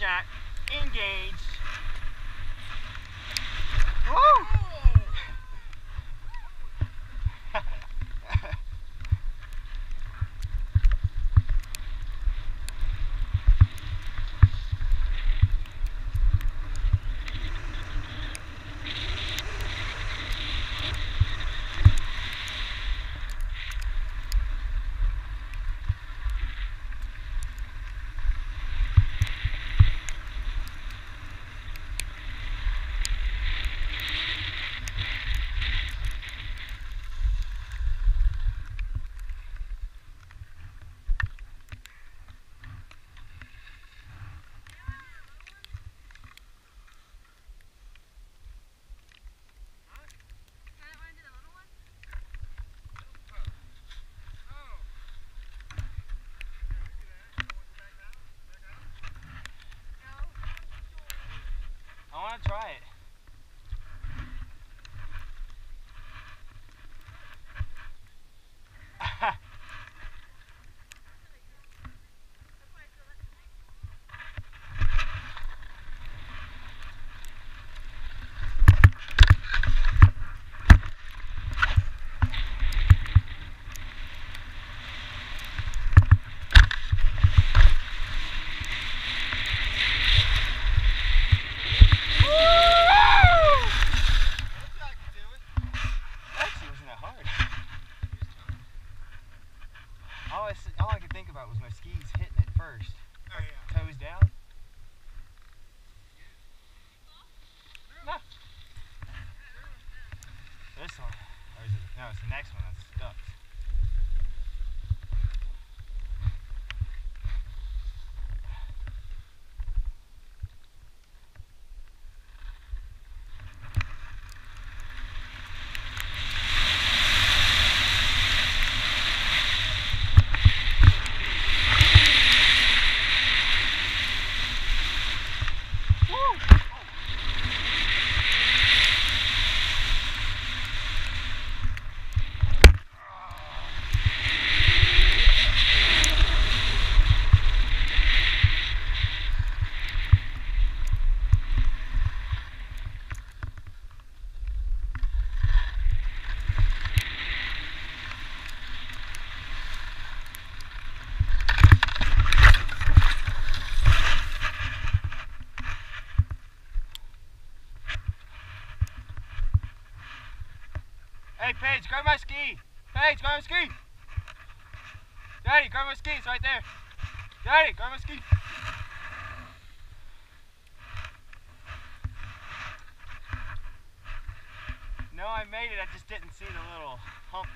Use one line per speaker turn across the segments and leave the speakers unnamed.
that. Engaged. Woo! I want to try it. All I could think about was my skis hitting it first.
Oh, yeah.
Toes down. No. This one. Or is it? No, it's the next one that's stuck. Hey, Paige, grab my ski. Paige, grab my ski. Daddy, grab my ski. It's right there. Daddy, grab my ski. No, I made it. I just didn't see the little humps.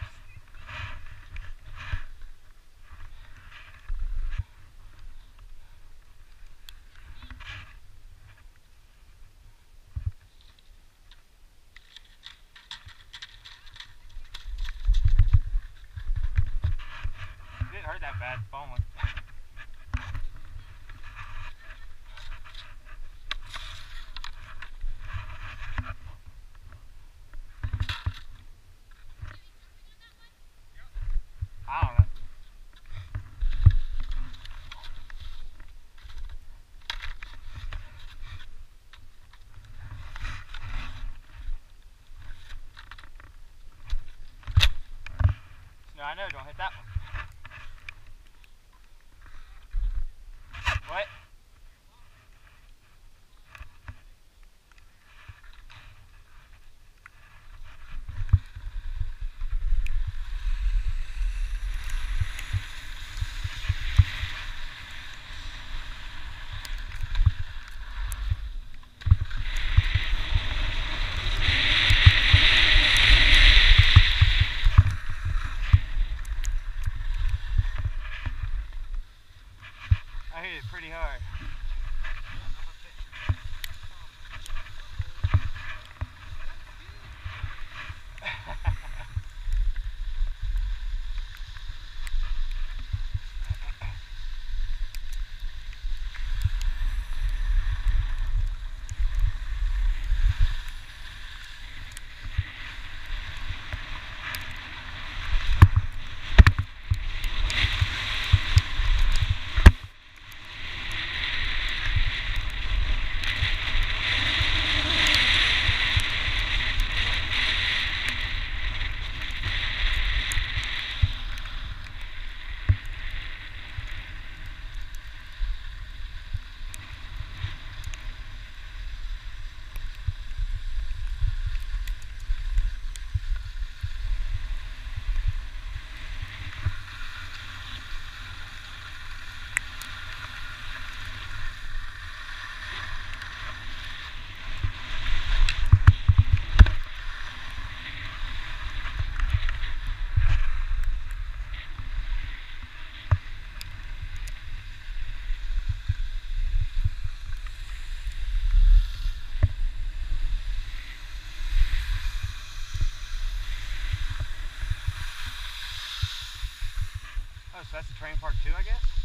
Didn't hurt that bad falling. I don't know. No, I know, don't hit that one. What? I hit it pretty hard. Oh, so that's the training park too, I guess?